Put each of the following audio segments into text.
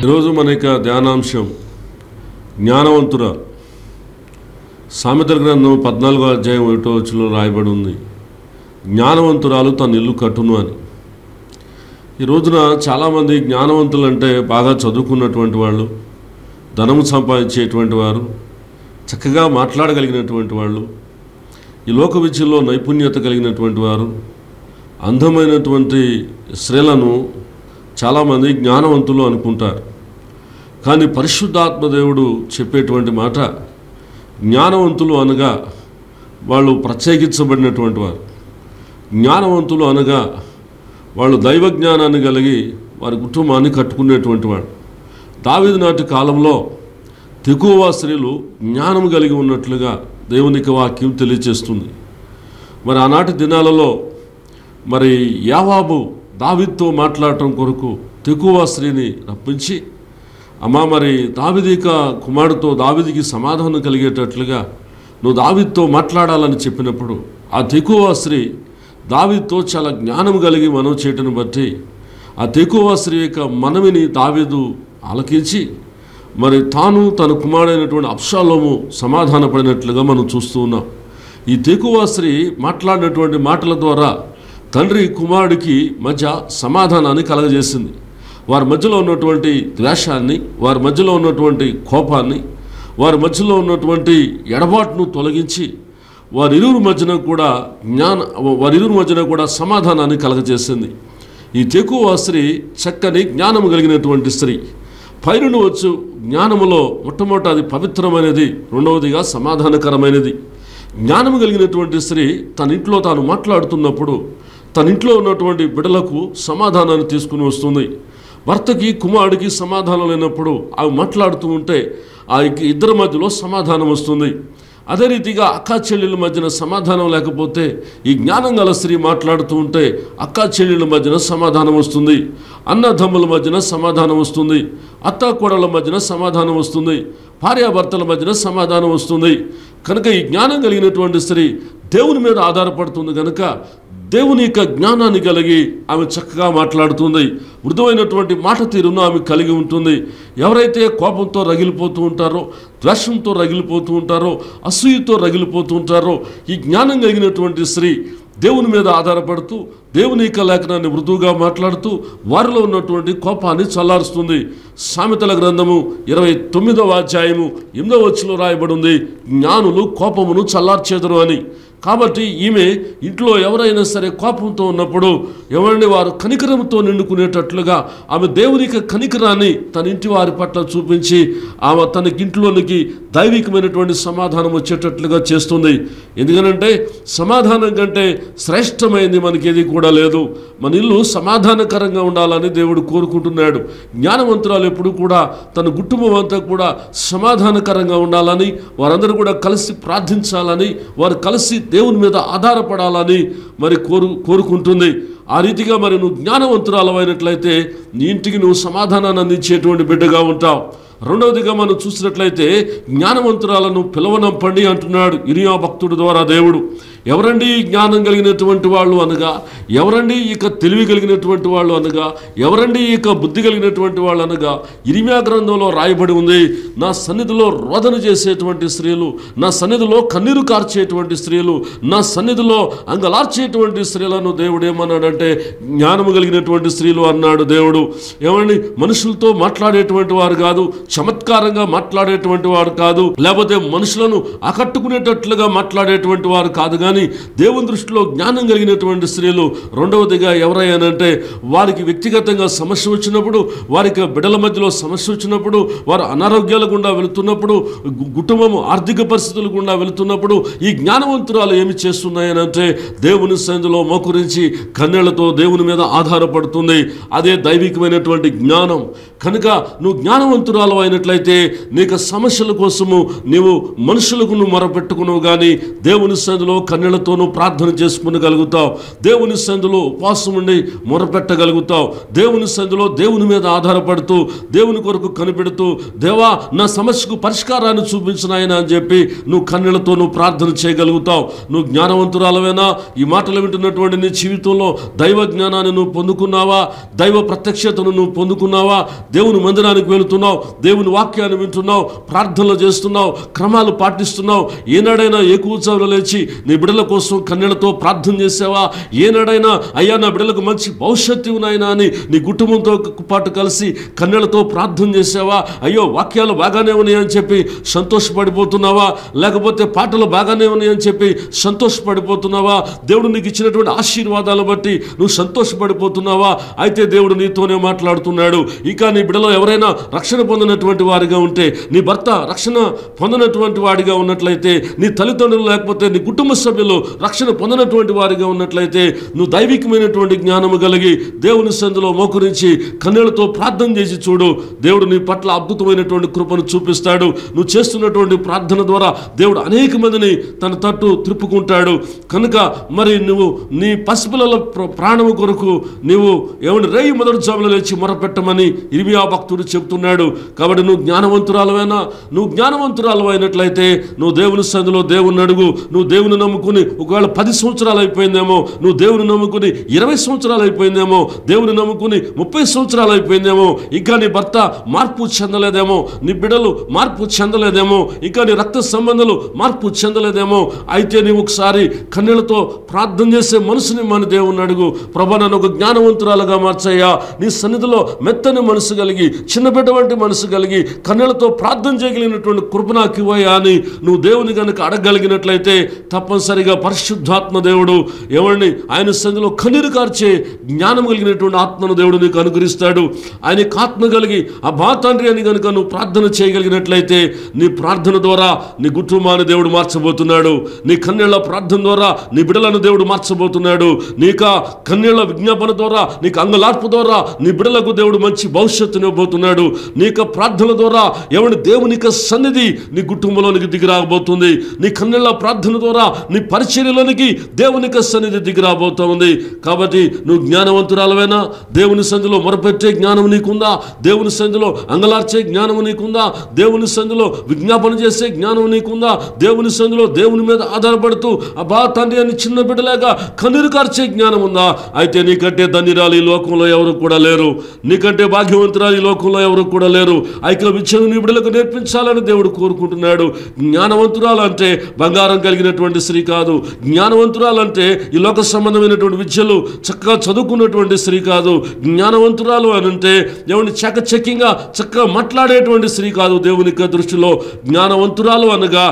ఈరోజు మన యొక్క ధ్యానాంశం జ్ఞానవంతుర. సామెతల గ్రంథం 14వ అధ్యాయం 1వ వచనంలో రాయబడి ఉంది, జ్ఞానవంతురాలు తన ఇల్లు కట్టును అని. ఈ రోజున చాలామంది జ్ఞానవంతులు అంటే బాగా చదువుకున్నటువంటి వాళ్ళు, ధనము సంపాదించేటువంటి వారు, చక్కగా మాట్లాడగలిగినటువంటి వాళ్ళు, ఈ లోక విద్యలో నైపుణ్యత కలిగినటువంటి వారు, అందమైనటువంటి స్త్రీలను చాలామంది జ్ఞానవంతులు అనుకుంటారు. కానీ పరిశుద్ధాత్మ దేవుడు చెప్పేటువంటి మాట, జ్ఞానవంతులు అనగా వాళ్ళు ప్రత్యేకించబడినటువంటి వారు. జ్ఞానవంతులు అనగా వాళ్ళు దైవ జ్ఞానాన్ని కలిగి వారి కుటుంబాన్ని కట్టుకునేటువంటి వాడు. దావీదు నాటి కాలంలో తెకోవ స్త్రీలు జ్ఞానం కలిగి ఉన్నట్లుగా దేవునికి వాక్యం తెలియజేస్తుంది. మరి ఆనాటి దినాలలో మరి యావాబు దావీదుతో మాట్లాడటం కొరకు తెకోవ స్త్రీని రప్పించి, అమ్మా మరి దావీదిక కుమారుడితో దావీదికి సమాధానం కలిగేటట్లుగా నువ్వు దావీదుతో మాట్లాడాలని చెప్పినప్పుడు ఆ తెకోవ స్త్రీ దావీదుతో చాలా జ్ఞానం కలిగి మనవి చేయటను బట్టి ఆ తెకోవ స్త్రీ యొక్క మనవిని దావీదు ఆలకించి మరి తాను తన కుమారుడైనటువంటి అబ్షాలోము సమాధానపడినట్లుగా మనం చూస్తూ ఉన్నాం. ఈ తెకోవ స్త్రీ మాట్లాడినటువంటి మాటల ద్వారా తండ్రి కుమారుడికి మధ్య సమాధానాన్ని కలగజేసింది. వారి మధ్యలో ఉన్నటువంటి ద్వేషాన్ని, వారి మధ్యలో ఉన్నటువంటి కోపాన్ని, వారి మధ్యలో ఉన్నటువంటి ఎడబాటును తొలగించి వారిరువురి మధ్యన కూడా సమాధానాన్ని కలగజేసింది. ఈ తెకోవ స్త్రీ చక్కని జ్ఞానం కలిగినటువంటి స్త్రీ. పైరును వచ్చు జ్ఞానములో మొట్టమొదట అది పవిత్రమైనది, రెండవదిగా సమాధానకరమైనది. జ్ఞానం కలిగినటువంటి స్త్రీ తన ఇంట్లో తాను మాట్లాడుతున్నప్పుడు తన ఇంట్లో ఉన్నటువంటి బిడ్డలకు సమాధానాన్ని తీసుకుని వస్తుంది. భర్తకి కుమారుడికి సమాధానం లేనప్పుడు అవి మాట్లాడుతూ ఉంటే ఆ ఇద్దరి మధ్యలో సమాధానం వస్తుంది. అదే రీతిగా అక్కా చెల్లెళ్ళ మధ్యన సమాధానం లేకపోతే ఈ జ్ఞానం గల స్త్రీ మాట్లాడుతూ ఉంటే అక్కా చెల్లెళ్ళ మధ్యన సమాధానం వస్తుంది, అన్నదమ్ముల మధ్యన సమాధానం వస్తుంది, అత్త కోడళ్ళ మధ్యన సమాధానం వస్తుంది, భార్యాభర్తల మధ్యన సమాధానం వస్తుంది. కనుక ఈ జ్ఞానం కలిగినటువంటి స్త్రీ దేవుని మీద ఆధారపడుతుంది కనుక దేవుని యొక్క జ్ఞానాన్ని కలిగి ఆమె చక్కగా మాట్లాడుతుంది. మృదువైనటువంటి మాట తీరును ఆమె కలిగి ఉంటుంది. ఎవరైతే కోపంతో రగిలిపోతూ ఉంటారో, ద్వేషంతో రగిలిపోతూ ఉంటారో, అసూయతో రగిలిపోతూ ఉంటారో, ఈ జ్ఞానం కలిగినటువంటి స్త్రీ దేవుని మీద ఆధారపడుతూ దేవుని యొక్క లేఖనాన్ని మృదువుగా మాట్లాడుతూ వారిలో ఉన్నటువంటి కోపాన్ని చల్లారుస్తుంది. సామెతల గ్రంథము 29వ అధ్యాయము 8వ వచనంలో రాయబడి ఉంది, జ్ఞానులు కోపమును చల్లార్చేదరు అని. కాబట్టి ఈమె ఇంట్లో ఎవరైనా సరే కోపంతో ఉన్నప్పుడు ఎవరిని వారు కనికరంతో నిండుకునేటట్లుగా ఆమె దేవునికి కనికరాన్ని తన ఇంటి వారి పట్ల చూపించి ఆమె తనకింట్లోనికి దైవికమైనటువంటి సమాధానం వచ్చేటట్లుగా చేస్తుంది. ఎందుకనంటే సమాధానం కంటే శ్రేష్టమైంది మనకి ఏది కూడా లేదు. మన ఇల్లు సమాధానకరంగా ఉండాలని దేవుడు కోరుకుంటున్నాడు. జ్ఞానవంతురాలు ఎప్పుడు కూడా తన కుటుంబం అంతా కూడా సమాధానకరంగా ఉండాలని, వారందరూ కూడా కలిసి ప్రార్థించాలని, వారు కలిసి దేవుని మీద ఆధారపడాలని మరి కోరుకుంటుంది. ఆ రీతిగా మరి నువ్వు జ్ఞానవంతురాలమైనట్లయితే నీ ఇంటికి నువ్వు సమాధానాన్ని అందించేటువంటి బిడ్డగా ఉంటావు. రెండవదిగా మనం చూసినట్లయితే జ్ఞానవంతురాలను పిలవనంపండి అంటున్నాడు ఇర్మియా భక్తుడి ద్వారా దేవుడు. ఎవరండి జ్ఞానం కలిగినటువంటి వాళ్ళు అనగా, ఎవరండి ఇక తెలివి కలిగినటువంటి వాళ్ళు అనగా, ఎవరండి ఇక బుద్ధి కలిగినటువంటి వాళ్ళు అనగా ఇర్మియా గ్రంథంలో రాయబడి ఉంది, నా సన్నిధిలో రోదన చేసేటువంటి స్త్రీలు, నా సన్నిధిలో కన్నీరు కార్చేటువంటి స్త్రీలు, నా సన్నిధిలో అంగలార్చేటువంటి స్త్రీలను దేవుడు ఏమన్నాడంటే జ్ఞానము కలిగినటువంటి స్త్రీలు అన్నాడు దేవుడు. ఏమండి, మనుషులతో మాట్లాడేటువంటి వారు కాదు, చమత్కారంగా మాట్లాడేటువంటి వారు కాదు, లేకపోతే మనుషులను ఆకట్టుకునేటట్లుగా మాట్లాడేటువంటి వారు కాదు, కానీ దేవుని దృష్టిలో జ్ఞానం కలిగినటువంటి స్త్రీలు. రెండవదిగా ఎవరైనానంటే వారికి వ్యక్తిగతంగా సమస్య వచ్చినప్పుడు, వారికి బిడ్డల మధ్యలో సమస్య వచ్చినప్పుడు, వారు అనారోగ్యాల గుండా వెళుతున్నప్పుడు, కుటుంబము ఆర్థిక పరిస్థితుల గుండా వెళుతున్నప్పుడు ఈ జ్ఞానవంతురాలు ఏమి చేస్తున్నాయనంటే దేవుని సన్నిధిలో మోకరించి కన్నీళ్లతో దేవుని మీద ఆధారపడుతుంది. అదే దైవికమైనటువంటి జ్ఞానం. కనుక నువ్వు జ్ఞానవంతురాలు అయినట్లయితే నీకు సమస్యల కోసము నీవు మనుషులకు నువ్వు మొరపెట్టుకున్నావు, కానీ దేవుని సన్నిధిలో కన్నెలతోనూ ప్రార్థన చేసుకునగలుగుతావు. దేవుని సందులో ఉపవాసం ఉండి మొరపెట్టగలుగుతావు. దేవుని సందులో దేవుని మీద ఆధారపడుతూ దేవుని కొరకు కనిపెడుతూ, దేవా నా సమస్యకు పరిష్కారాన్ని చూపించిన ఆయన అని చెప్పి నువ్వు కన్నెలతో నువ్వు ప్రార్థన చేయగలుగుతావు. నువ్వు జ్ఞానవంతురాలవేనా? ఈ మాటలు వింటున్నటువంటి నీ జీవితంలో దైవ జ్ఞానాన్ని నువ్వు పొందుకున్నావా? దైవ ప్రత్యక్షతను నువ్వు పొందుకున్నావా? దేవుని మందిరానికి వెళుతున్నావు, దేవుని వాక్యాన్ని వింటున్నావు, ప్రార్థనలు చేస్తున్నావు, క్రమాలు పాటిస్తున్నావు. ఏనాడైనా ఏకూర్చవలు లేచి నీ బిడ్డల కోసం కన్నెలతో ప్రార్థన చేసావా? ఏనాడైనా అయ్యా నా బిడ్డలకు మంచి భవిష్యత్తు ఉన్నాయినా అని నీ కుటుంబంతో పాటు కలిసి కన్నెలతో ప్రార్థన చేసావా? అయ్యో వాక్యాలు బాగానే ఉన్నాయని చెప్పి సంతోషపడిపోతున్నావా? లేకపోతే పాటలు బాగానే ఉన్నాయని చెప్పి సంతోషపడిపోతున్నావా? దేవుడు నీకు ఇచ్చినటువంటి ఆశీర్వాదాలు బట్టి నువ్వు సంతోషపడిపోతున్నావా? అయితే దేవుడు నీతోనే మాట్లాడుతున్నాడు. ఇక నీ బిడ్డలో ఎవరైనా రక్షణ పొందినటువంటి వారిగా ఉంటే, నీ భర్త రక్షణ పొందినటువంటి వాడిగా ఉన్నట్లయితే, నీ తల్లిదండ్రులు లేకపోతే నీ కుటుంబ సభ్యులు రక్షణ పొందినటువంటి వారిగా ఉన్నట్లయితే, నువ్వు దైవికమైనటువంటి జ్ఞానము కలిగి దేవుని సందులో మోకరించి కన్నెలతో ప్రార్థన చేసి చూడు. దేవుడు నీ పట్ల అద్భుతమైనటువంటి కృపను చూపిస్తాడు. నువ్వు చేస్తున్నటువంటి ప్రార్థన ద్వారా దేవుడు అనేక మందిని తన తట్టు త్రిప్పుకుంటాడు. కనుక మరి నువ్వు నీ పసిపిల్లల ప్రాణము కొరకు నీవు ఏమని రేయి మొదటి జాములో లేచి మొరపెట్టమని ఇర్మియా భక్తుడు చెప్తున్నాడు. కాబట్టి నువ్వు జ్ఞానవంతురాలవైనా, నువ్వు జ్ఞానవంతురాలు అయినట్లయితే నువ్వు దేవుని సందులో దేవుని అడుగు. నువ్వు దేవుని నమ్ముకుని ఒకవేళ 10 సంవత్సరాలు అయిపోయిందేమో, నువ్వు దేవుని నమ్ముకుని 20 సంవత్సరాలు అయిపోయిందేమో, దేవుని నమ్ముకుని 30 సంవత్సరాలు అయిపోయిందేమో, ఇంకా నీ భర్త మార్పు చెందలేదేమో, నీ బిడ్డలు మార్పు చెందలేదేమో, ఇంకా నీ రక్త సంబంధాలు మార్పు చెందలేదేమో, అయితే నీవు ఒకసారి కన్నెలతో ప్రార్థన చేసే మనసుని మన దేవుని అడుగు. ప్రభా నన్ను ఒక జ్ఞానవంతురాలుగా మార్చయ్యా, నీ సన్నిధిలో మెత్తని మనసు కలిగి, చిన్న బిడ్డ వంటి మనసు కలిగి, కన్నెలతో ప్రార్థన చేయగలిగినటువంటి కృప నాకు ఇవ్వయ్యా అని నువ్వు దేవుని కనుక అడగలిగినట్లయితే తప్పనిసరిగా పరిశుద్ధాత్మ దేవుడు ఎవరిని ఆయన సన్నిధిలో కన్నీరు కార్చే జ్ఞానం కలిగినటువంటి ఆత్మను దేవుడు నీకు అనుగ్రహిస్తాడు. ఆయనకు ఆత్మ కలిగి ఆ తండ్రి అని కనుక నువ్వు ప్రార్థన చేయగలిగినట్లయితే నీ ప్రార్థన ద్వారా నీ కుటుంబాన్ని దేవుడు మార్చబోతున్నాడు. నీ కన్నీళ్ల ప్రార్థన ద్వారా నీ బిడ్డలను దేవుడు మార్చబోతున్నాడు. నీకు కన్నీళ్ల విజ్ఞాపన ద్వారా, నీకు అంగలార్పు ద్వారా నీ బిడ్డలకు దేవుడు మంచి భవిష్యత్తుని ఇవ్వబోతున్నాడు. నీకు ప్రార్థన ద్వారా ఎవరి దేవునిక సన్నిధి నీ కుటుంబంలోనికి దిగి రాబోతుంది. నీ కన్నీళ్ల ప్రార్థన ద్వారా నీ పరిచర్యలోనికి దేవునిక సన్నిధి దిగి రాబోతుంది. కాబట్టి నువ్వు జ్ఞానవంతురాలవేనా? దేవుని సన్నిధిలో మొరపెట్టే జ్ఞానం నీకుందా? దేవుని సన్నిధిలో అంగలార్చే జ్ఞానం నీకుందా? దేవుని సన్నిధిలో విజ్ఞాపన చేసే జ్ఞానం నీకుందా? దేవుని సన్నిధిలో దేవుని మీద ఆధారపడుతూ అబ్బా తండ్రి అని చిన్న బిడ్డలాగా కన్నీరు కార్చే జ్ఞానం ఉందా? అయితే నీకంటే ధన్యురాలు ఈ లోకంలో ఎవరు కూడా లేరు. నీకంటే భాగ్యవంతురాలు ఈ లోకంలో ఎవరు కూడా లేరు. ఐక్య విద్యను నీ బిడ్డలకు నేర్పించాలని దేవుడు కోరుకుంటున్నాడు. జ్ఞానవంతురాలు అంటే బంగారం కలిగినటువంటి స్త్రీ కాదు. జ్ఞానవంతురాలు అంటే ఈ లోక సంబంధమైనటువంటి విద్యలు చక్కగా చదువుకున్నటువంటి స్త్రీ కాదు. జ్ఞానవంతురాలు అని అంటే ఎవరిని చకచక్యంగా చక్కగా మాట్లాడేటువంటి స్త్రీ కాదు. దేవుని దృష్టిలో జ్ఞానవంతురాలు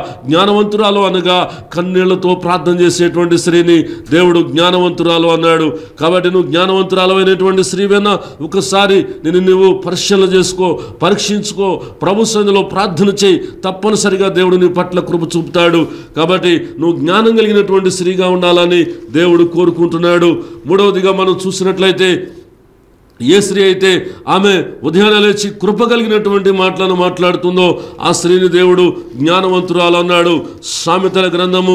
అనగా కన్నీళ్లతో ప్రార్థన చేసేటువంటి స్త్రీని దేవుడు జ్ఞానవంతురాలు అన్నాడు. కాబట్టి నువ్వు జ్ఞానవంతురాలు అయినటువంటి స్త్రీవేనా? ఒకసారి నువ్వు పరిశీలన చేసుకో, పరీక్షించుకో, ప్రభు సన్నిధిలో ప్రార్థన చేయి. తప్పనిసరిగా దేవుడు నీ పట్ల కృప చూపుతాడు. కాబట్టి నువ్వు జ్ఞానం కలిగినటువంటి స్త్రీగా ఉండాలని దేవుడు కోరుకుంటున్నాడు. మూడవదిగా మనం చూసినట్లయితే ఏ స్త్రీ అయితే ఆమె ఉదయాన్నే లేచి కృప కలిగినటువంటి మాటలను మాట్లాడుతుందో ఆ స్త్రీని దేవుడు జ్ఞానవంతురాలు అన్నాడు. సామెతల గ్రంథము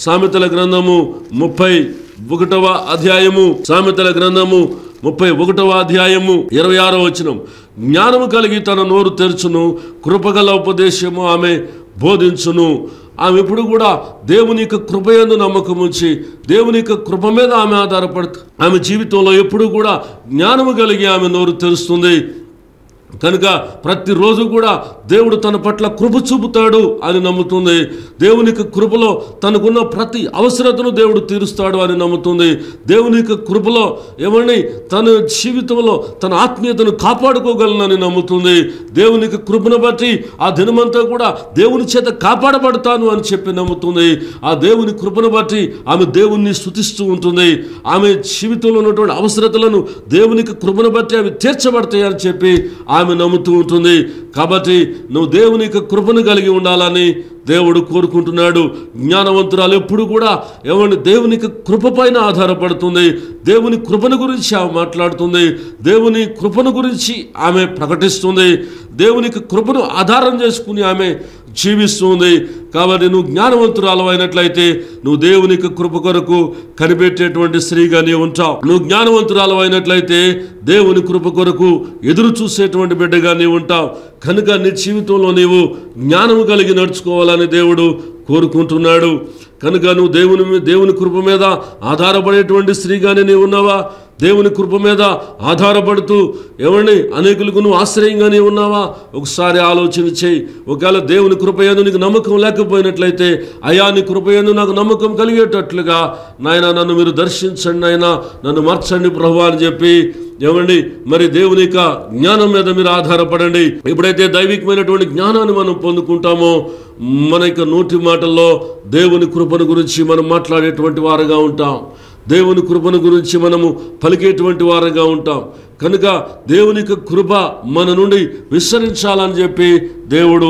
31వ అధ్యాయము, సామెతల గ్రంథము 31వ అధ్యాయము 26వ వచనం, జ్ఞానము కలిగి తన నోరు తెరుచును, కృపగల ఉపదేశము ఆమె బోధించును. ఆమె ఎప్పుడు కూడా దేవుని యొక్క కృపయందు నమ్మకం ఉంచి దేవుని యొక్క కృప మీద ఆమె ఆధారపడుతుంది. ఆమె జీవితంలో ఎప్పుడు కూడా జ్ఞానము కలిగి ఆమె నోరు తెరుస్తుంది. కనుక ప్రతిరోజు కూడా దేవుడు తన పట్ల కృప చూపుతాడు అని నమ్ముతుంది. దేవుని యొక్క కృపలో తనకున్న ప్రతి అవసరతను దేవుడు తీరుస్తాడు అని నమ్ముతుంది. దేవుని యొక్క కృపలో ఎవరిని తన జీవితంలో తన ఆత్మీయతను కాపాడుకోగలనని నమ్ముతుంది. దేవుని యొక్క కృపను బట్టి ఆ దినమంతా కూడా దేవుని చేత కాపాడబడతాను అని చెప్పి నమ్ముతుంది. ఆ దేవుని కృపను బట్టి ఆమె దేవుణ్ణి స్తుతిస్తూ ఉంటుంది. ఆమె జీవితంలో ఉన్నటువంటి అవసరతలను దేవుని యొక్క కృపను బట్టి అవి తీర్చబడతాయి అని చెప్పి ఆమె నమ్ముతూ ఉంటుంది. కాబట్టి నువ్వు దేవుని యొక్క కృపను కలిగి ఉండాలని దేవుడు కోరుకుంటున్నాడు. జ్ఞానవంతురాలు ఎప్పుడు కూడా ఎవరిని దేవుని కృప పైన ఆధారపడుతుంది. దేవుని కృపను గురించి ఆమె మాట్లాడుతుంది. దేవుని కృపను గురించి ఆమె ప్రకటిస్తుంది. దేవునికి కృపను ఆధారం చేసుకుని ఆమె జీవిస్తుంది. కాబట్టి నువ్వు జ్ఞానవంతురాలు అయినట్లయితే నువ్వు దేవుని యొక్క కృప కొరకు కనిపెట్టేటువంటి స్త్రీగా నీవు ఉంటావు. నువ్వు జ్ఞానవంతురాలు అయినట్లయితే దేవుని కృప కొరకు ఎదురు చూసేటువంటి బిడ్డగా నీవు ఉంటావు. కనుక నీ జీవితంలో నీవు జ్ఞానము కలిగి నడుచుకోవాలని దేవుడు కోరుకుంటున్నాడు. కనుక నువ్వు దేవుని కృప మీద ఆధారపడేటువంటి స్త్రీగానే నీవు ఉన్నావా? దేవుని కృప మీద ఆధారపడుతూ ఎవరిని అనేకులకు నువ్వు ఆశ్రయంగానే ఉన్నావా? ఒకసారి ఆలోచన చేయి. ఒకవేళ దేవుని కృపయందు నీకు నమ్మకం లేకపోయినట్లయితే, అయ్యా నీ కృపయందు నాకు నమ్మకం కలిగేటట్లుగా నాయన నన్ను మీరు దర్శించండి, నాయన నన్ను మార్చండి ప్రభువా అని చెప్పి ఏమండి మరి దేవుని యొక్క జ్ఞానం మీద మీరు ఆధారపడండి. ఎప్పుడైతే దైవికమైనటువంటి జ్ఞానాన్ని మనం పొందుకుంటామో మన యొక్క నోటి మాటల్లో దేవుని కృపను గురించి మనం మాట్లాడేటువంటి వారుగా ఉంటాం. దేవుని కృపను గురించి మనము పలికేటువంటి వారుగా ఉంటాం. కనుక దేవుని యొక్క కృప మన నుండి విస్తరించాలని చెప్పి దేవుడు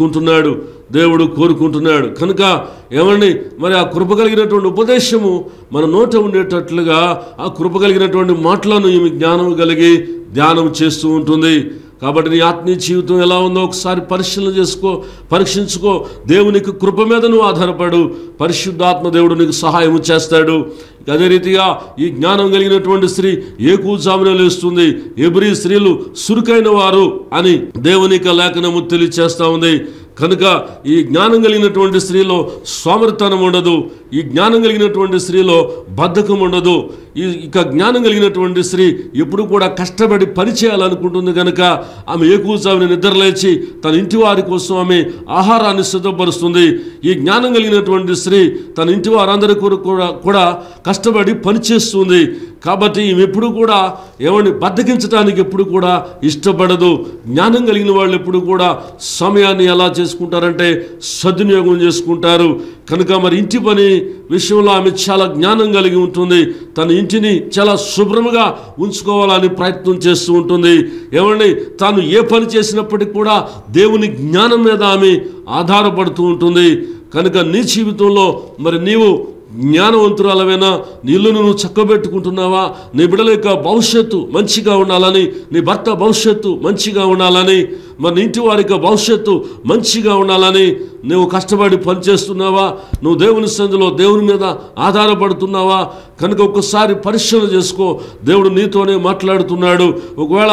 కోరుకుంటున్నాడు. కనుక ఏమండి మరి ఆ కృప కలిగినటువంటి ఉపదేశము మన నోట ఉండేటట్లుగా ఆ కృప కలిగినటువంటి మాటలను ఈమె జ్ఞానం కలిగి ధ్యానం చేస్తూ ఉంటుంది. కాబట్టి నీ ఆత్మీయ జీవితం ఎలా ఉందో ఒకసారి పరీక్షించుకో. దేవునికి కృప మీద నువ్వు ఆధారపడు. పరిశుద్ధాత్మ దేవుడు నీకు సహాయం చేస్తాడు. అదే రీతిగా ఈ జ్ఞానం కలిగినటువంటి స్త్రీ ఏకూజామున లేస్తుంది. ఎబ్రీ స్త్రీలు సురుకైన వారు అని దేవుని యొక్క లేఖనము తెలియచేస్తా ఉంది. కనుక ఈ జ్ఞానం కలిగినటువంటి స్త్రీలో సోమరితనం ఉండదు. ఈ జ్ఞానం కలిగినటువంటి స్త్రీలో బద్ధకం ఉండదు. ఇక జ్ఞానం కలిగినటువంటి స్త్రీ ఎప్పుడు కూడా కష్టపడి పని చేయాలనుకుంటుంది. కనుక ఆమె ఏకూజామున నిద్రలేచి తన ఇంటి వారి కోసం ఆమె ఆహారాన్ని సిద్ధపరుస్తుంది. ఈ జ్ఞానం కలిగినటువంటి స్త్రీ తన ఇంటి వారందరి కూడా కష్టపడి పనిచేస్తుంది. కాబట్టి ఈమె ఎప్పుడు కూడా ఏమని బద్దకించడానికి ఎప్పుడు కూడా ఇష్టపడదు. జ్ఞానం కలిగిన వాళ్ళు ఎప్పుడు కూడా సమయాన్ని ఎలా చేసుకుంటారంటే సద్వినియోగం చేసుకుంటారు. కనుక మరి ఇంటి పని విషయంలో ఆమె చాలా జ్ఞానం కలిగి ఉంటుంది. తన ఇంటిని చాలా శుభ్రంగా ఉంచుకోవాలని ప్రయత్నం చేస్తూ ఉంటుంది. ఏమండి తాను ఏ పని చేసినప్పటికీ కూడా దేవుని జ్ఞానం మీద ఆమె ఆధారపడుతూ ఉంటుంది. కనుక నీ జీవితంలో మరి నీవు జ్ఞానవంతురాలవేనా? నీ ఇల్లును నువ్వు చక్కబెట్టుకుంటున్నావా? నీ బిడ్డల యొక్క భవిష్యత్తు మంచిగా ఉండాలని, నీ భర్త భవిష్యత్తు మంచిగా ఉండాలని, మరి నీ ఇంటి వారి యొక్క భవిష్యత్తు మంచిగా ఉండాలని నువ్వు కష్టపడి పనిచేస్తున్నావా? నువ్వు దేవుని సందులో దేవుని మీద ఆధారపడుతున్నావా? కనుక ఒక్కసారి పరిశీలన చేసుకో. దేవుడు నీతోనే మాట్లాడుతున్నాడు. ఒకవేళ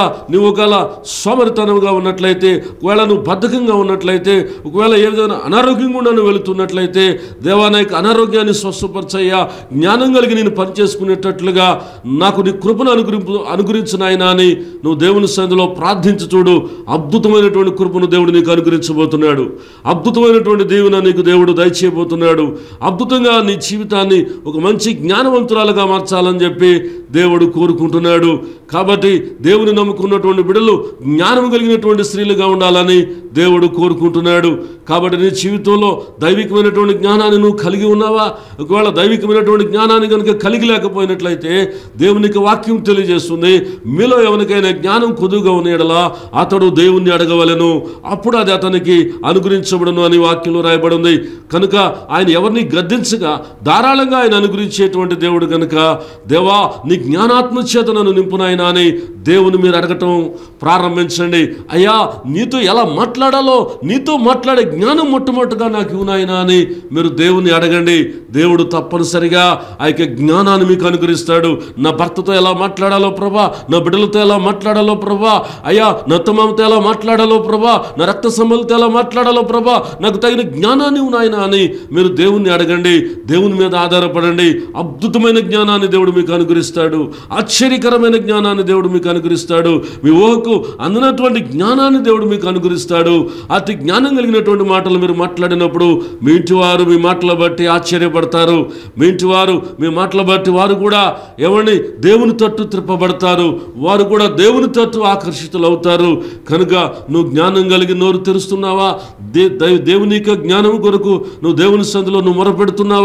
సోమరితనంగా ఉన్నట్లయితే, ఒకవేళ నువ్వు బద్ధకంగా ఉన్నట్లయితే, ఒకవేళ ఏ విధంగా అనారోగ్యంగా నువ్వు వెళుతున్నట్లయితే, దేవానాయక అనారోగ్యాన్ని స్వస్థపరచయ్యా, జ్ఞానం కలిగి నేను పనిచేసుకునేటట్లుగా నాకు నీ కృపను అనుగ్రహించిన ఆయన అని నువ్వు దేవుని సందులో ప్రార్థించి చూడు. అద్భుతమైనటువంటి కృపను దేవుడు నీకు అనుగ్రహించబోతున్నాడు. అద్భుతమైనటువంటి దీవెన నీకు దేవుడు దయచేయబోతున్నాడు. అద్భుతంగా నీ జీవితాన్ని ఒక మంచి జ్ఞానవంతురాలుగా మార్చాలని చెప్పి దేవుడు కోరుకుంటున్నాడు. కాబట్టి దేవుని నమ్ముకున్నటువంటి బిడ్డలు జ్ఞానం కలిగినటువంటి స్త్రీలుగా ఉండాలని దేవుడు కోరుకుంటున్నాడు. కాబట్టి నీ జీవితంలో దైవికమైనటువంటి జ్ఞానాన్ని నువ్వు కలిగి ఉన్నావా? ఒకవేళ దైవికమైనటువంటి జ్ఞానాన్ని కనుక కలిగి లేకపోయినట్లయితే దేవునికి వాక్యం తెలియజేస్తుంది, మీలో ఎవరికైనా జ్ఞానం కొద్దుగా ఉన్న యెడల అతడు దేవుణ్ణి అడగవలెను, అప్పుడు అది అతనికి అనుగ్రహించబడును అని వాక్యంలో రాయబడింది. కనుక ఆయన ఎవరిని గద్దించగా ధారాళంగా ఆయన అనుగ్రహించేటువంటి దేవుడు కనుక, దేవా నీ జ్ఞానాత్మ చేత నన్ను నింపునాయన అని దేవుని మీరు అడగటం ప్రారంభించండి. అయ్యా నీతో ఎలా మాట్లాడాలో, నీతో మాట్లాడే జ్ఞానం మొట్టమొదటిగా నాకు ఇవ్వునాయన అని మీరు దేవుని అడగండి. దేవుడు తప్పనిసరిగా ఆ యొక్క జ్ఞానాన్ని మీకు అనుగ్రహిస్తాడు. నా భర్తతో ఎలా మాట్లాడాలో ప్రభా, నా బిడ్డలతో ఎలా మాట్లాడాలో ప్రభా, అయ్యా నా తమ్ముతో ఎలా మాట్లాడాలో ప్రభా, నా రక్త సంబంధంతో ఎలా మాట్లాడాలో ప్రభా, నాకు తగిన జ్ఞానాన్ని ఉన్నాయన అని మీరు దేవుణ్ణి అడగండి. దేవుని మీద ఆధారపడండి. అద్భుతమైన జ్ఞానాన్ని దేవుడు మీకు అనుగ్రహిస్తాడు. ఆశ్చర్యకరమైన జ్ఞానాన్ని దేవుడు మీకు అనుగ్రహిస్తాడు. మీ ఊహకు అందినటువంటి జ్ఞానాన్ని దేవుడు మీకు అనుగ్రహిస్తాడు. అతి జ్ఞానం కలిగినటువంటి మాటలు మీరు మాట్లాడినప్పుడు మీ ఇంటి వారు మీ మాటల బట్టి ఆశ్చర్యపడతారు. మీ ఇంటి వారు మీ మాటల బట్టి వారు కూడా ఎవరిని దేవుని తట్టు త్రిప్పబడతారు. వారు కూడా దేవుని తట్టు ఆకర్షితులు అవుతారు. కనుక నువ్వు జ్ఞానం కలిగి నోరు తెరుస్తున్నావా? దేవుని యొక్క జ్ఞానం కొరకు నువ్వు దేవుని సందులో నువ్వు మొరపెడుతున్నావా?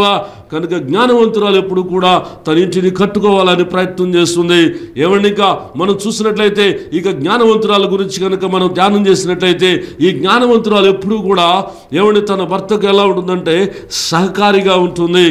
కనుక జ్ఞానవంతురాలు ఎప్పుడు కూడా తన ఇంటిని కట్టుకోవాలని ప్రయత్నం చేస్తుంది. ఏమండి, ఇంకా మనం చూసినట్లయితే ఇక జ్ఞానవంతురాల గురించి కనుక మనం ధ్యానం చేసినట్లయితే ఈ జ్ఞానవంతురాలు ఎప్పుడు కూడా ఏమండి తన భర్తకు ఎలా ఉంటుందంటే సహకారిగా ఉంటుంది.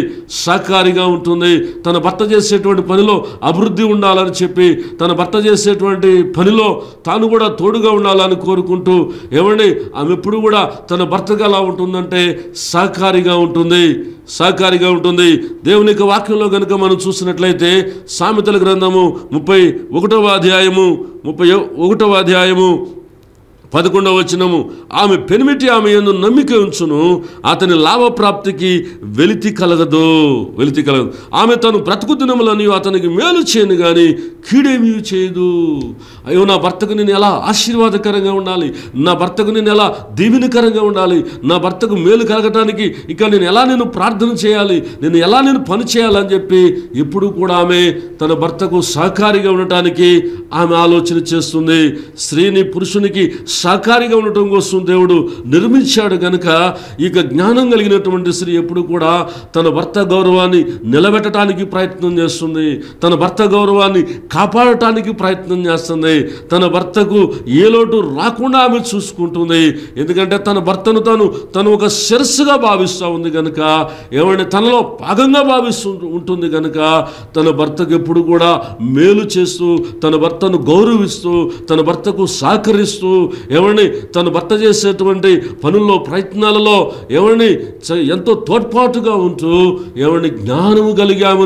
తన భర్త చేసేటువంటి పనిలో అభివృద్ధి ఉండాలని చెప్పి తన భర్త చేసేటువంటి పనిలో తాను కూడా తోడుగా ఉండాలని కోరుకుంటూ ఏమండి ఆమె ఎప్పుడు కూడా తన భర్తకు ఎలా ఉంటుందంటే సహకారిగా ఉంటుంది. దేవుని యొక్క వాక్యంలో కనుక మనం చూసినట్లయితే సామెతల గ్రంథము 31వ అధ్యాయము 11వ వచనము, ఆమె పెనిమిటి ఆమె యందు నమ్మిక ఉంచును, అతని లాభప్రాప్తికి వెలితి కలగదు. ఆమె తను బ్రతుకు దినములని అతనికి మేలు చేయను కానీ కీడేమీ చేయదు. అయ్యో, నా భర్తకు నేను ఎలా ఆశీర్వాదకరంగా ఉండాలి, నా భర్తకు నేను ఎలా దీవెనకరంగా ఉండాలి, నా భర్తకు మేలు కలగటానికి ఇక నేను ఎలా ప్రార్థన చేయాలి, నేను పని చేయాలని చెప్పి ఎప్పుడు కూడా ఆమె తన భర్తకు సహకారిగా ఉండటానికి ఆమె ఆలోచన చేస్తుంది. స్త్రీని పురుషునికి సహకారిగా ఉండటం కోసం దేవుడు నిర్మించాడు కనుక ఇక జ్ఞానం కలిగినటువంటి స్త్రీ ఎప్పుడు కూడా తన భర్త గౌరవాన్ని నిలబెట్టడానికి ప్రయత్నం చేస్తుంది, తన భర్త గౌరవాన్ని కాపాడటానికి ప్రయత్నం చేస్తుంది, తన భర్తకు ఏ లోటు రాకుండా ఆమె చూసుకుంటుంది. ఎందుకంటే తన భర్తను తను ఒక శిరస్సుగా భావిస్తూ ఉంది కనుక, ఏమంటే తనలో భాగంగా భావిస్తూ ఉంటుంది కనుక తన భర్తకు ఎప్పుడు కూడా మేలు చేస్తూ, తన భర్తను గౌరవిస్తూ, తన భర్తకు సహకరిస్తూ, ఏమండి తన భర్త చేసేటువంటి పనుల్లో ప్రయత్నాలలో ఏమండి ఎంతో తోడ్పాటుగా ఉంటూ ఏమండి జ్ఞానము కలిగి ఆమె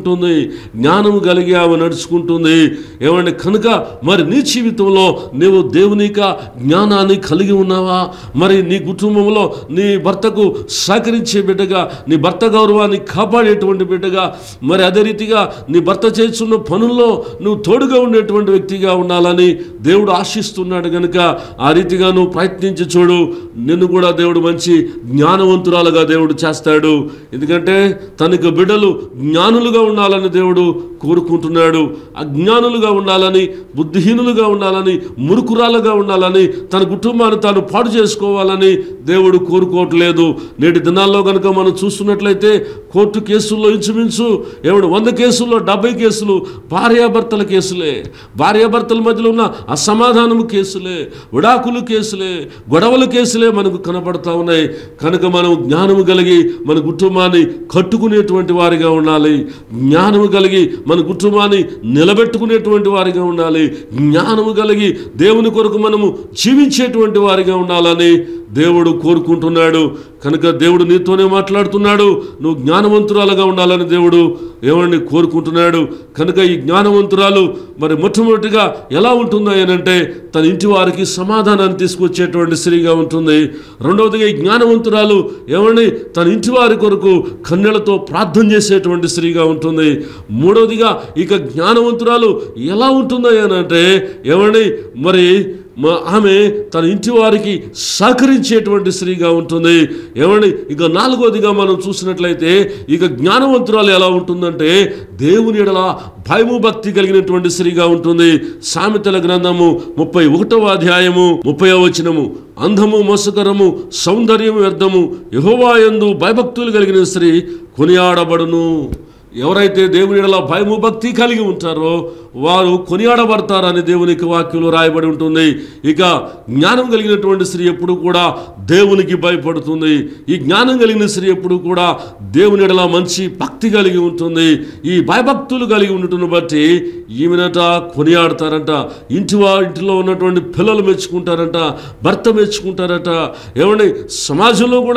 నడుచుకుంటుంది. ఏమండి కనుక మరి నీ జీవితంలో నీవు దేవునిక జ్ఞానాన్ని కలిగి ఉన్నావా? మరి నీ కుటుంబంలో నీ భర్తకు సహకరించే బిడ్డగా, నీ భర్త గౌరవాన్ని కాపాడేటువంటి బిడ్డగా, మరి అదే రీతిగా నీ భర్త చేస్తున్న పనుల్లో నువ్వు తోడుగా ఉండేటువంటి వ్యక్తిగా ఉండాలని దేవుడు ఆశిస్తున్నాడు కనుక ఆ రీతిగా నువ్వు ప్రయత్నించి చూడు. నిన్ను కూడా దేవుడు మంచి జ్ఞానవంతురాలుగా దేవుడు చేస్తాడు. ఎందుకంటే తనకు బిడ్డలు జ్ఞానులుగా ఉండాలని దేవుడు కోరుకుంటున్నాడు. అజ్ఞానులుగా ఉండాలని, బుద్ధిహీనులుగా ఉండాలని, మురుకురాలుగా ఉండాలని, తన కుటుంబాన్ని తాను పాడు చేసుకోవాలని దేవుడు కోరుకోవట్లేదు. నేటి దినాల్లో కనుక మనం చూస్తున్నట్లయితే కోర్టు కేసుల్లో ఇంచుమించు 100 కేసుల్లో 70 కేసులు భార్యాభర్తల కేసులే. భార్యాభర్తల మధ్యలో ఉన్న అసమాధానము కేసులే, విడాకులు కేసులే, గొడవల కేసులే మనకు కనపడతా ఉన్నాయి. కనుక మనం జ్ఞానము కలిగి మన కుటుంబాన్ని కట్టుకునేటువంటి వారిగా ఉండాలి. జ్ఞానము కలిగి మన కుటుంబాన్ని నిలబెట్టుకునేటువంటి వారిగా ఉండాలి. జ్ఞానము కలిగి దేవుని కొరకు మనము జీవించేటువంటి వారిగా ఉండాలని దేవుడు కోరుకుంటున్నాడు. కనుక దేవుడు నీతోనే మాట్లాడుతున్నాడు. నువ్వు జ్ఞానవంతురాలుగా ఉండాలని దేవుడు ఏమని కోరుకుంటున్నాడు. కనుక ఈ జ్ఞానవంతురాలు మరి మొట్టమొదటిగా ఎలా ఉంటుందో అంటే తన ఇంటి వారికి సమాధానాన్ని తీసుకొచ్చేటువంటి స్త్రీగా ఉంటుంది. రెండవదిగా ఈ జ్ఞానవంతురాలు ఏమని తన ఇంటి వారి కొరకు కన్నెలతో ప్రార్థన చేసేటువంటి స్త్రీగా ఉంటుంది. మూడవదిగా ఇక జ్ఞానవంతురాలు ఎలా ఉంటుందో అంటే ఏమని మరి ఆమె తన ఇంటి వారికి సహకరించేటువంటి స్త్రీగా ఉంటుంది. ఏమండి ఇక నాలుగోదిగా మనం చూసినట్లయితే ఇక జ్ఞానవంతురాలు ఎలా ఉంటుందంటే దేవుని ఎడల భయము భక్తి కలిగినటువంటి స్త్రీగా ఉంటుంది. సామెతల గ్రంథము 31వ అధ్యాయము 30వ వచనము, అందము మోసకరము సౌందర్యము వ్యర్థము, యెహోవా యందు భయభక్తులు కలిగిన స్త్రీ కొనియాడబడును. ఎవరైతే దేవుని ఎడల భయము భక్తి కలిగి ఉంటారో వారు కొనియాడబడతారని దేవునికి వాక్యంలో రాయబడి ఉంటుంది. ఇక జ్ఞానం కలిగినటువంటి స్త్రీ ఎప్పుడు కూడా దేవునికి భయపడుతుంది. ఈ జ్ఞానం కలిగిన స్త్రీ ఎప్పుడు కూడా దేవుని ఎడల మంచి భక్తి కలిగి ఉంటుంది. ఈ భయభక్తులు కలిగి ఉండటం బట్టి ఈమెనట కొనియాడతారంట. ఇంటిలో ఉన్నటువంటి పిల్లలు మెచ్చుకుంటారంట, భర్త మెచ్చుకుంటారట. ఏమండి సమాజంలో కూడా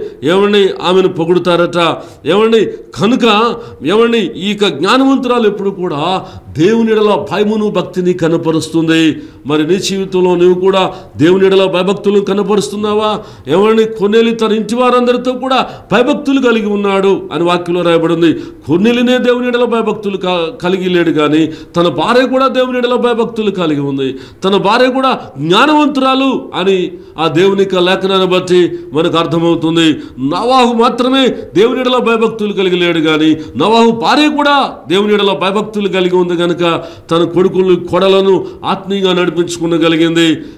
ఆమెను పొగుడుతారట. ఏమండి కనుక ఏమండి ఈ జ్ఞానవంతురాలు ఎప్పుడు కూడా దేవుని ఎడల భయమును భక్తిని కనపరుస్తుంది. మరి నీ జీవితంలో నువ్వు కూడా దేవుని ఎడల భయభక్తులను కనపరుస్తున్నావా? ఏమండి కొర్నేలి తన ఇంటి వారందరితో కూడా భయభక్తులు కలిగి ఉన్నాడు అని వాక్యంలో రాయబడింది. కొర్నేలినే దేవుని ఎడల భయభక్తులు కలిగి లేడు, కానీ తన భార్య కూడా దేవుని ఎడల భయభక్తులు కలిగి ఉంది. తన భార్య కూడా జ్ఞానవంతురాలు అని ఆ దేవుని యొక్క లేఖనాన్ని బట్టి మనకు అర్థమవుతుంది. నోవాహు మాత్రమే దేవుని ఎడల భయభక్తులు కలిగి లేడు, కానీ నోవాహు భార్య కూడా దేవుని ఎడల భయభక్తులు కలిగి ఉంది కనుక తన కొడుకులు కొడలను ఆత్మీయంగా నడిపించుకునగలిగింది.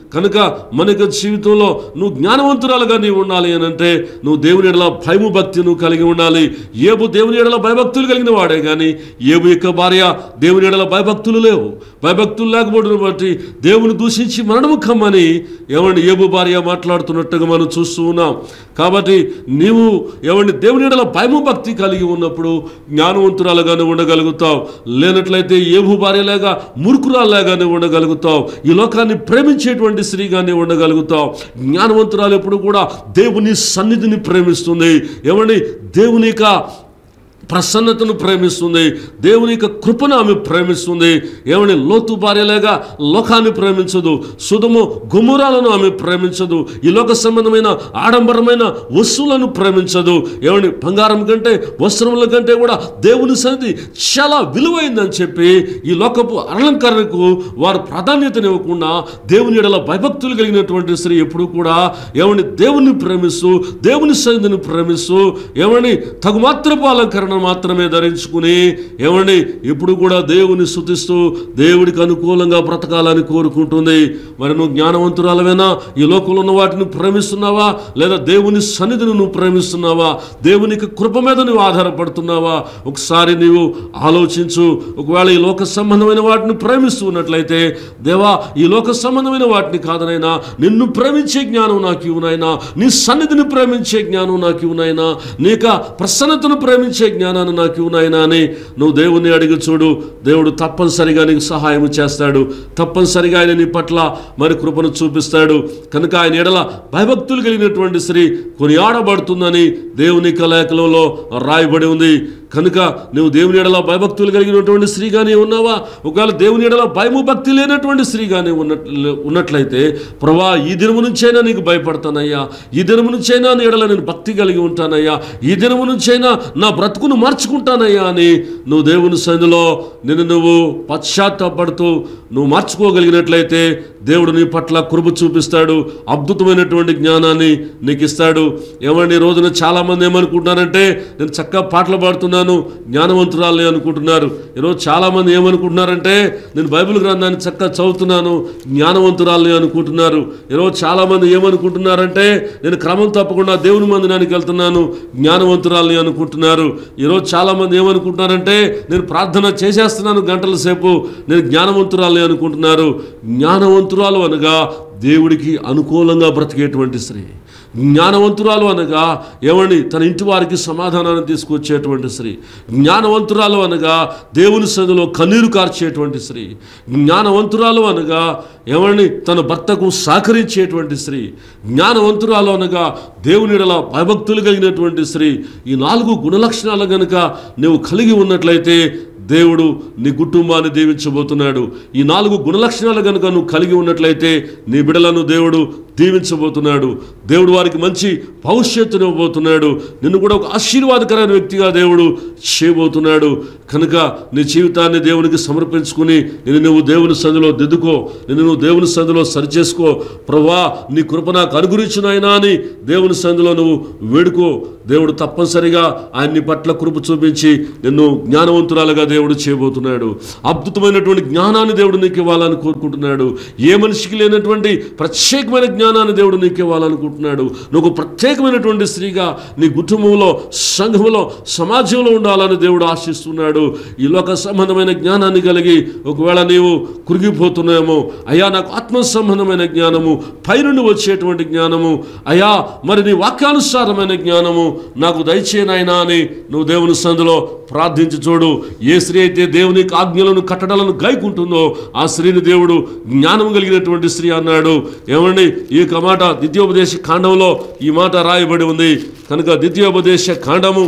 కనుక మన యొక్క జీవితంలో నువ్వు జ్ఞానవంతురాలుగా నీవు ఉండాలి అని అంటే నువ్వు దేవుని ఎడల భయము భక్తి నువ్వు కలిగి ఉండాలి. ఏబు దేవుని ఎడల భయభక్తులు కలిగిన వాడే కానీ ఏబు యొక్క భార్య దేవుని ఎడల భయభక్తులు లేవు. భయభక్తులు లేకపోవడం బట్టి దేవుని దూషించి మరణము కమ్మని ఏమండి ఏబు భార్య మాట్లాడుతున్నట్టుగా మనం చూస్తూ ఉన్నాం. కాబట్టి నీవు ఏమండి దేవుని ఎడల భయము భక్తి కలిగి ఉన్నప్పుడు జ్ఞానవంతురాలుగానే ఉండగలుగుతావు. లేనట్లయితే ఏబు భార్యలాగా మూర్ఖురాలుగానే ఉండగలుగుతావు. ఈ లోకాన్ని ప్రేమించేటువంటి స్త్రీగానే ఉండగలుగుతావు. జ్ఞానవంతురాలు ఎప్పుడు కూడా దేవుని సన్నిధిని ప్రేమిస్తుంది. ఏమండి దేవుని యొక్క ప్రసన్నతను ప్రేమిస్తుంది. దేవుని యొక్క కృపను ఆమె ప్రేమిస్తుంది. ఏమని లోతు భార్యలాగా లోకాన్ని ప్రేమించదు. సుధము గుమ్మురాలను ఆమె ప్రేమించదు. ఈ లోక సంబంధమైన ఆడంబరమైన వస్తువులను ప్రేమించదు. ఏమని బంగారం కంటే వస్త్రముల కంటే కూడా దేవుని సన్నిధి చాలా విలువైందని చెప్పి ఈ లోకపు అలంకరణకు వారు ప్రాధాన్యతనివ్వకుండా దేవుని ఎడల భయభక్తులు కలిగినటువంటి స్త్రీ ఎప్పుడు కూడా ఏమని దేవుని ప్రేమిస్తూ దేవుని సన్నిధిని ప్రేమిస్తూ ఏమని తగుమాత్రపు అలంకరణ మాత్రమే ధరించుకుని ఏమండి ఇప్పుడు కూడా దేవుని స్తుతిస్తూ దేవుడికి అనుకూలంగా బ్రతకాలని కోరుకుంటుంది. మరి నువ్వు జ్ఞానవంతురాలవేనా? ఈ లోకంలో ఉన్న వాటిని ప్రేమిస్తున్నావా? లేదా దేవుని సన్నిధిని నువ్వు ప్రేమిస్తున్నావా? దేవునికి కృప మీద నువ్వు ఆధారపడుతున్నావా? ఒకసారి నీవు ఆలోచించు. ఒకవేళ ఈ లోక సంబంధమైన వాటిని ప్రేమిస్తూ ఉన్నట్లయితే దేవా ఈ లోక సంబంధమైన వాటిని కాదనైనా నిన్ను ప్రేమించే జ్ఞానం నాకు ఇవ్వునైనా, నీ సన్నిధిని ప్రేమించే జ్ఞానం నాకు ఇవ్వునైనా, నీక ప్రసన్నతను ప్రేమించే జ్ఞానాన్ని నాకు ఇవ్వునైనా అని నువ్వు దేవుణ్ణి అడిగి చూడు. దేవుడు తప్పనిసరిగా నీకు సహాయం చేస్తాడు. తప్పనిసరిగా ఆయన నీ పట్ల మరి కృపను చూపిస్తాడు. కనుక ఆయన ఎడల భయభక్తులు కలిగినటువంటి స్త్రీ కొనియాడబడుతుందని దేవుని లేఖనంలో రాయబడి ఉంది. కనుక నువ్వు దేవుని ఎడల భయభక్తులు కలిగినటువంటి స్త్రీగానే ఉన్నావా? ఒకవేళ దేవుని ఎడల భయము భక్తి లేనటువంటి స్త్రీగానే ఉన్నట్లయితే ప్రభా ఈ దినము నుంచైనా నీకు భయపడతానయ్యా, ఈ దినము నుంచైనా నీ ఎడల నేను భక్తి కలిగి ఉంటానయ్యా, ఈ దినము నుంచైనా నా బ్రతుకును మార్చుకుంటానయ్యా అని నువ్వు దేవుని సన్నిధిలో నువ్వు పశ్చాత్తాపడుతూ నువ్వు మార్చుకోగలిగినట్లయితే దేవుడు నీ పట్ల కృప చూపిస్తాడు. అద్భుతమైనటువంటి జ్ఞానాన్ని నీకు ఇస్తాడు. ఏమండి ఈ రోజున చాలామంది ఏమనుకుంటున్నారంటే నేను చక్కగా పాటలు పాడుతున్నాను జ్ఞానవంతురాలని అనుకుంటున్నారు. ఈరోజు చాలామంది ఏమనుకుంటున్నారంటే నేను బైబిల్ గ్రంథాన్ని చక్కగా చదువుతున్నాను జ్ఞానవంతురాలని అనుకుంటున్నారు. ఈరోజు చాలామంది ఏమనుకుంటున్నారంటే నేను క్రమం తప్పకుండా దేవుని మందిరానికి వెళ్తున్నాను జ్ఞానవంతురాలని అనుకుంటున్నారు. ఈరోజు చాలామంది ఏమనుకుంటున్నారంటే నేను ప్రార్థన చేసేస్తున్నాను గంటల సేపు నేను జ్ఞానవంతురాలని అనుకుంటున్నారు. జ్ఞానవంతురాలు అనగా దేవుడికి అనుకూలంగా బ్రతికేటువంటి స్త్రీ. జ్ఞానవంతురాలు అనగా ఏమండి తన ఇంటి వారికి సమాధానాన్ని తీసుకొచ్చేటువంటి స్త్రీ. జ్ఞానవంతురాలు అనగా దేవుని సన్నిధిలో కన్నీరు కార్చేటువంటి స్త్రీ. జ్ఞానవంతురాలు అనగా ఏమండి తన భర్తకు సహకరించేటువంటి స్త్రీ. జ్ఞానవంతురాలు అనగా దేవుని ఎడల భయభక్తులు కలిగినటువంటి స్త్రీ. ఈ 4 గుణలక్షణాలు గనుక నువ్వు కలిగి ఉన్నట్లయితే దేవుడు నీ కుటుంబాన్ని దీవించబోతున్నాడు. ఈ 4 గుణలక్షణాలు కనుక నువ్వు కలిగి ఉన్నట్లయితే నీ బిడ్డలను దేవుడు దీవించబోతున్నాడు. దేవుడు వారికి మంచి భవిష్యత్తును ఇవ్వబోతున్నాడు. నిన్ను కూడా ఒక ఆశీర్వాదకరమైన వ్యక్తిగా దేవుడు చేయబోతున్నాడు. కనుక నీ జీవితాన్ని దేవునికి సమర్పించుకుని నిన్ను నువ్వు దేవుని సన్నిధిలో దిద్దుకో, నిన్ను నువ్వు దేవుని సన్నిధిలో సరిచేసుకో. ప్రభువా నీ కృప నాకు అనుగ్రహించునైనా అని దేవుని సన్నిధిలో నువ్వు వేడుకో. దేవుడు తప్పనిసరిగా ఆయన్ని పట్ల కృప చూపించి నిన్ను జ్ఞానవంతురాలుగా దేవుడు చేయబోతున్నాడు. అద్భుతమైనటువంటి జ్ఞానాన్ని దేవుడు నీకు ఇవ్వాలని కోరుకుంటున్నాడు. ఏ మనిషికి లేనటువంటి ప్రత్యేకమైన జ్ఞానాన్ని దేవుడు నీకు ఇవ్వాలనుకుంటున్నాడు. నువ్వు ప్రత్యేకమైనటువంటి స్త్రీగా నీ కుటుంబంలో, సంఘంలో, సమాజంలో ఉండాలని దేవుడు ఆశిస్తున్నాడు. ఈ లోక సంబంధమైన జ్ఞానాన్ని కలిగి ఒకవేళ నీవు కురిగిపోతున్నాయేమో, అయ్యా నాకు ఆత్మ సంబంధమైన జ్ఞానము, పైనుండి వచ్చేటువంటి జ్ఞానము, అయ్యా మరి నీ వాక్యానుసారమైన జ్ఞానము నాకు దయచేయనైనా అని నువ్వు దేవుని సన్నిధిలో ప్రార్థించి చూడు. ఏ స్త్రీ అయితే దేవుని ఆజ్ఞలను కట్టడలను గాయకుంటుందో ఆ స్త్రీని దేవుడు జ్ఞానం కలిగినటువంటి స్త్రీ అన్నాడు. ఏమండి ఈ మాట ద్వితీయోపదేశ కాండంలో ఈ మాట రాయబడి ఉంది. కనుక ద్వితీయోపదేశ కాండము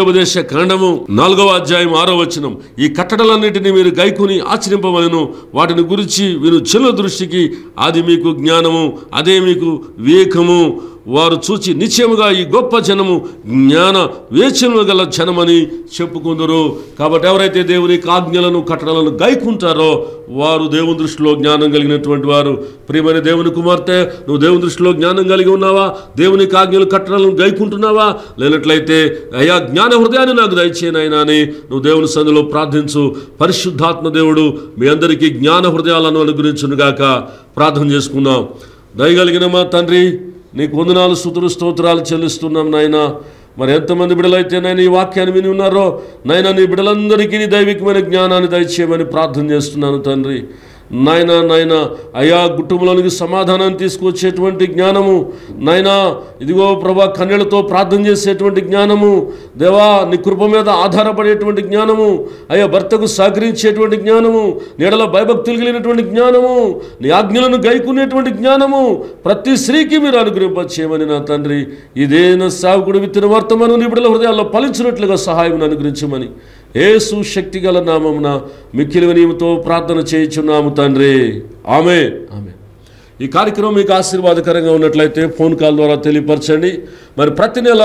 4వ అధ్యాయం 6వ వచనం, ఈ కట్టడలన్నిటిని మీరు గైకుని ఆచరింపవలెను, వాటిని గురించి వీరు జనుల దృష్టికి అది మీకు జ్ఞానము, అదే మీకు వివేకము. వారు చూచి నిశ్చయముగా ఈ గొప్ప జనము జ్ఞాన వేచనము గల జనమని చెప్పుకుందరు. కాబట్టి ఎవరైతే దేవుని ఆజ్ఞలను కట్టడలను గైకుంటారో వారు దేవుని దృష్టిలో జ్ఞానం కలిగినటువంటి వారు. ప్రియమైన దేవుని కుమార్తె, నువ్వు దేవుని దృష్టిలో జ్ఞానం కలిగి ఉన్నావా? దేవుని ఆజ్ఞలు కట్టడలను గైకుంటున్నావా? లేనట్లయితే అయ్యా జ్ఞాన హృదయాన్ని నాకు దయచేయనైనా అని నువ్వు దేవుని సన్నిధిలో ప్రార్థించు. పరిశుద్ధాత్మ దేవుడు మీ అందరికీ జ్ఞాన హృదయాలను అనుగ్రహించునుగాక. ప్రార్థన చేసుకుందాం. దయగలిగిన మా తండ్రి, నీకు వందనాలు, స్తుతులు, స్తోత్రాలు చెల్లిస్తున్నాం నాయనా. మరి ఎంతమంది బిడ్డలైతే నాయన ఈ వాక్యాన్ని విని ఉన్నారో నాయన, నీ బిడ్డలందరికీ నీ దైవికమైన జ్ఞానాన్ని దయచేయమని ప్రార్థన చేస్తున్నాను తండ్రి. నాయన అయా కుటుంబంలోనికి సమాధానాన్ని తీసుకొచ్చేటువంటి జ్ఞానము నాయనా, ఇదిగో ప్రభా కన్నెలతో ప్రార్థన చేసేటువంటి జ్ఞానము, దేవా నీ కృప మీద ఆధారపడేటువంటి జ్ఞానము, అయ్యా భర్తకు సహకరించేటువంటి జ్ఞానము, నీడల భయభక్తులు కలిగినటువంటి జ్ఞానము, నీ ఆజ్ఞలను గైకునేటువంటి జ్ఞానము ప్రతి స్త్రీకి మీరు అనుగ్రహింపచేయమని నా తండ్రి, ఇదేన సేవకుడు విత్తిన వర్తమానం నీ బిడ్డల హృదయాల్లో ఫలించినట్లుగా సహాయం అనుగ్రహించమని యేసు శక్తిగల నామమున మిక్కిలి వినయముతో ప్రార్థన చేయుచున్నాము తండ్రి. ఆమేన్. ఆమేన్. ఈ కార్యక్రమం మీకు ఆశీర్వాదకరంగా ఉన్నట్లయితే ఫోన్ కాల్ ద్వారా తెలియపరచండి. మరి ప్రతి నెల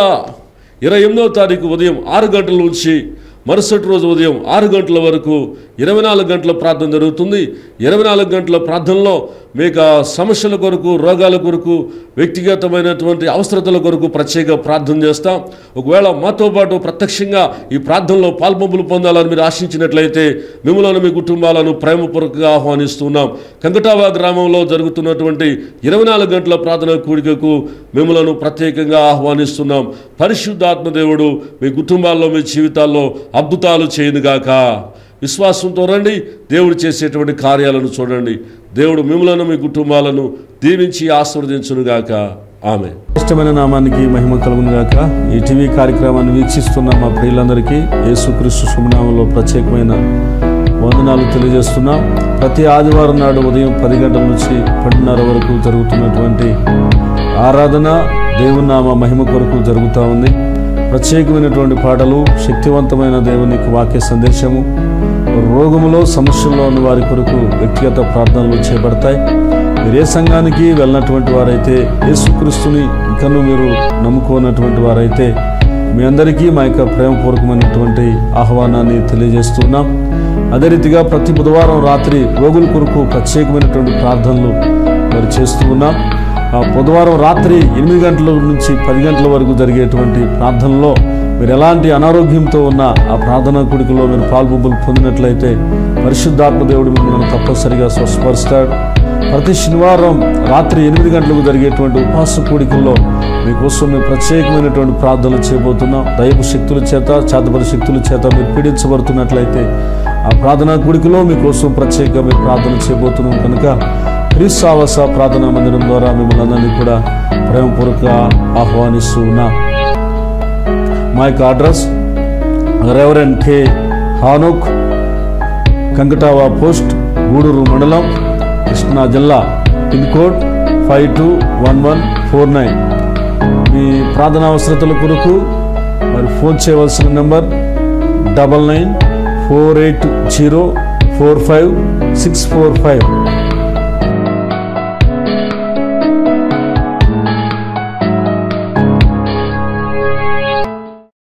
28వ తారీఖు ఉదయం 6 గంటల నుంచి మరుసటి రోజు ఉదయం 6 గంటల వరకు 24 గంటల ప్రార్థన జరుగుతుంది. 24 గంటల ప్రార్థనలో మీకు సమస్యల కొరకు, రోగాల కొరకు, వ్యక్తిగతమైనటువంటి అవసరతల కొరకు ప్రత్యేక ప్రార్థన చేస్తాం. ఒకవేళ మాతో పాటు ప్రత్యక్షంగా ఈ ప్రార్థనలో పాల్పంపులు పొందాలని మీరు ఆశించినట్లయితే మిమ్మల్ని, మీ కుటుంబాలను ప్రేమపూర్వకంగా ఆహ్వానిస్తున్నాం. కంకటావా గ్రామంలో జరుగుతున్నటువంటి 24 గంటల ప్రార్థన కూడికకు మిమ్మల్ని ప్రత్యేకంగా ఆహ్వానిస్తున్నాం. పరిశుద్ధాత్మ దేవుడు మీ కుటుంబాల్లో, మీ జీవితాల్లో అద్భుతాలు చేయనుగాక. విశ్వాసంతో రండి, దేవుడు చేసేటువంటి కార్యాలను చూడండి. దేవుడు మిమ్మలను, మీ కుటుంబాలను దీవించి ఆశీర్వదించునుగాక. ఆమె ఇష్టమైన నామానికి మహిమ కలుగునుగాక. ఈ టీవీ కార్యక్రమాన్ని వీక్షిస్తున్న మా ప్రియులందరికీ యేసుక్రీస్తు శుభనామంలో ప్రత్యేకమైన వందనాలు తెలియజేస్తున్నాం. ప్రతి ఆదివారం నాడు ఉదయం 10 గంటల నుంచి 10:30 వరకు జరుగుతున్నటువంటి ఆరాధన దేవుని నామ మహిమ కొరకు జరుగుతూ ఉంది. ప్రత్యేకమైనటువంటి పాటలు, శక్తివంతమైన దేవునికి వాక్య సందేశము, రోగములో సమస్యల్లో ఉన్న వారి కొరకు వ్యక్తిగత ప్రార్థనలు చేపడతాయి. మీరు ఏ సంఘానికి వెళ్ళినటువంటి వారైతే, యేసుక్రీస్తుని ఇంకనూ మీరు నమ్ముకున్నటువంటి వారైతే మీ అందరికీ మా యొక్క ప్రేమపూర్వకమైనటువంటి ఆహ్వానాన్ని తెలియజేస్తున్నాం. అదే రీతిగా ప్రతి బుధవారం రాత్రి రోగుల కొరకు ప్రత్యేకమైనటువంటి ప్రార్థనలు మరి చేస్తూ ఉన్నాం. బుధవారం రాత్రి 8 గంటల నుంచి 10 గంటల వరకు జరిగేటువంటి ప్రార్థనలో మీరు ఎలాంటి అనారోగ్యంతో ఉన్న ఆ ప్రార్థనా కూడికలో మీరు పాల్పొంపులు పొందినట్లయితే పరిశుద్ధాత్మ దేవుడు మిమ్మల్ని తప్పనిసరిగా స్వస్థపరుస్తాడు. ప్రతి శనివారం రాత్రి 8 గంటలకు జరిగేటువంటి ఉపవాస కూడికల్లో మీకోసం మేము ప్రత్యేకమైనటువంటి ప్రార్థనలు చేయబోతున్నాం. దైవ శక్తుల చేత, చేతబడి శక్తుల చేత మీరు పీడించబడుతున్నట్లయితే ఆ ప్రార్థనా కూడికలో మీకోసం ప్రత్యేకంగా మేము ప్రార్థన చేయబోతున్నాం. కనుక క్రీస్తు ఆవాస ప్రార్థనా మందిరం ద్వారా మిమ్మల్ని అందరినీ కూడా ప్రేమపూర్వక ఆహ్వానిస్తూ ఉన్నాం. మా యొక్క address reverend K Hanok, Kankatava post, Gudur మండలం, కృష్ణా జిల్లా, పిన్ కోడ్ 521149. మీ ప్రార్థనా అవసరతల కొరకు మరి ఫోన్ చేయవలసిన నెంబర్ 9948045645.